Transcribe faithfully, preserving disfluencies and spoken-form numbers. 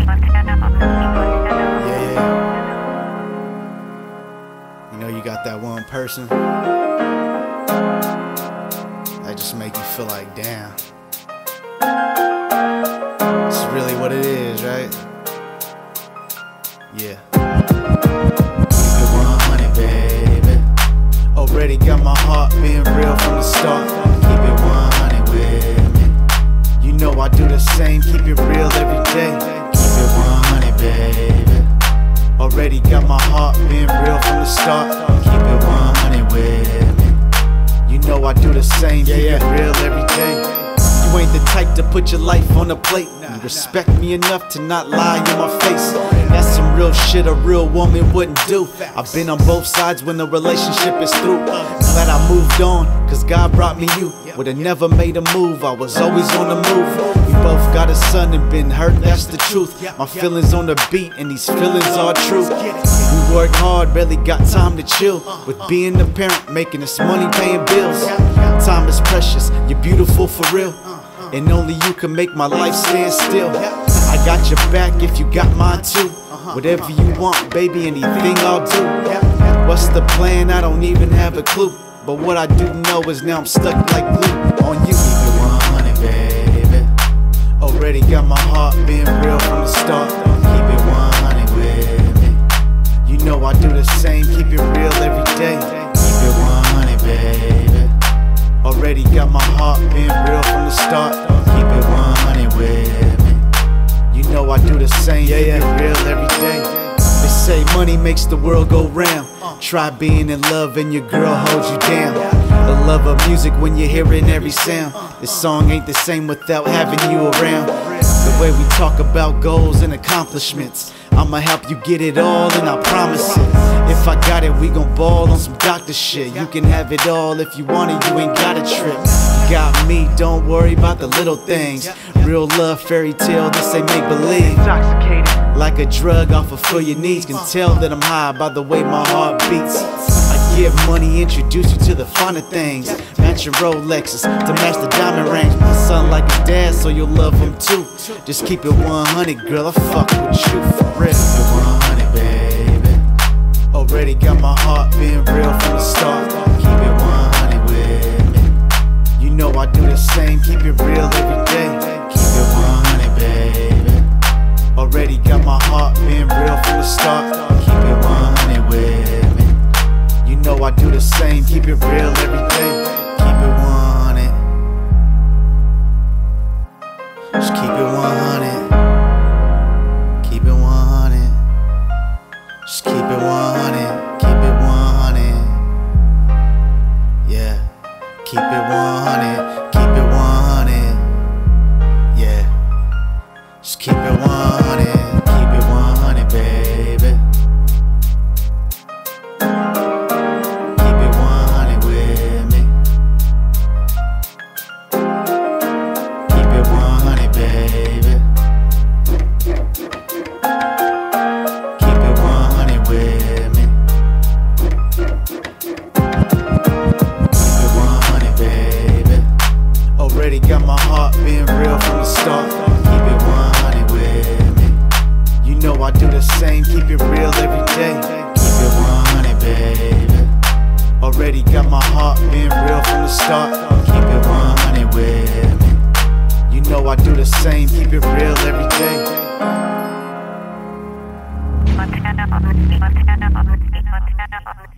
yeah. You know you got that one person that just make you feel like, damn, it's really what it is, right? Yeah. Keep it one hundred, baby. Already got my heart being real from the start. Keep it one hundred with me. You know I do the same, keep it real every day. Keep it one hundred, baby. Already got my heart being real from the start. Keep it one hundred with me. You know I do the same, keep it real every day. You ain't the type to put your life on a plate. You respect me enough to not lie in my face. That's some real shit a real woman wouldn't do. I've been on both sides when the relationship is through. Glad I moved on, cause God brought me you. Would've never made a move, I was always on the move. We both got a son and been hurt, that's the truth. My feelings on the beat and these feelings are true. We work hard, barely got time to chill. With being a parent, making us money, paying bills. Time is precious, you're beautiful for real. And only you can make my life stand still. I got your back if you got mine too. Whatever you want, baby, anything I'll do. What's the plan? I don't even have a clue. But what I do know is now I'm stuck like glue on you. Keep it one hundred, baby. Already got my heart being real from the start. Keep it one hundred with me. You know I do the same, keep it real every day. Keep it one hundred, baby. Already got my heart being real from the start. Keep it one hundred with me. You know I do the same, yeah, yeah, real every day. They say money makes the world go round. Try being in love and your girl holds you down. The love of music when you're hearing every sound. This song ain't the same without having you around. The way we talk about goals and accomplishments, I'ma help you get it all and I promise it. If I got it, we gon' ball on some doctor shit. You can have it all if you want it, you ain't gotta trip. You got me, don't worry about the little things. Real love, fairy tale, this ain't make believe. Intoxicated like a drug off of for your needs. Can tell that I'm high by the way my heart beats. I give money, introduce you to the finer things. Match your Rolexes to match the diamond rings. My son like his dad, so you'll love him too. Just keep it one hundred, girl, I fuck with you for real. Keep it one hundred, baby. Already got my heart being real from the start. Keep it one hundred with me. You know I do the same, keep it real every day. Keep it one hundred, baby. Already got my heart being real from the start. Keep it one hundred with me. You know I do the same, keep it real every day. Keep it one hundred. Just keep it one hundred. Keep it one hundred. Just keep it one hundred. Keep it one hundred. Yeah. Keep it one hundred. Keep it one hundred. Yeah. Just keep it one hundred. Keep it one hundred, baby. Keep it one hundred with me. Keep it one hundred, baby. Keep it one hundred with me. Keep it one hundred, baby. Already got my heart being real from the start. Keep it one hundred with me. You know I do the same, keep it real every day. Keep it one hundred, baby. Already got my heart being real from the start. Keep it one hundred with me. You know I do the same, keep it real every day.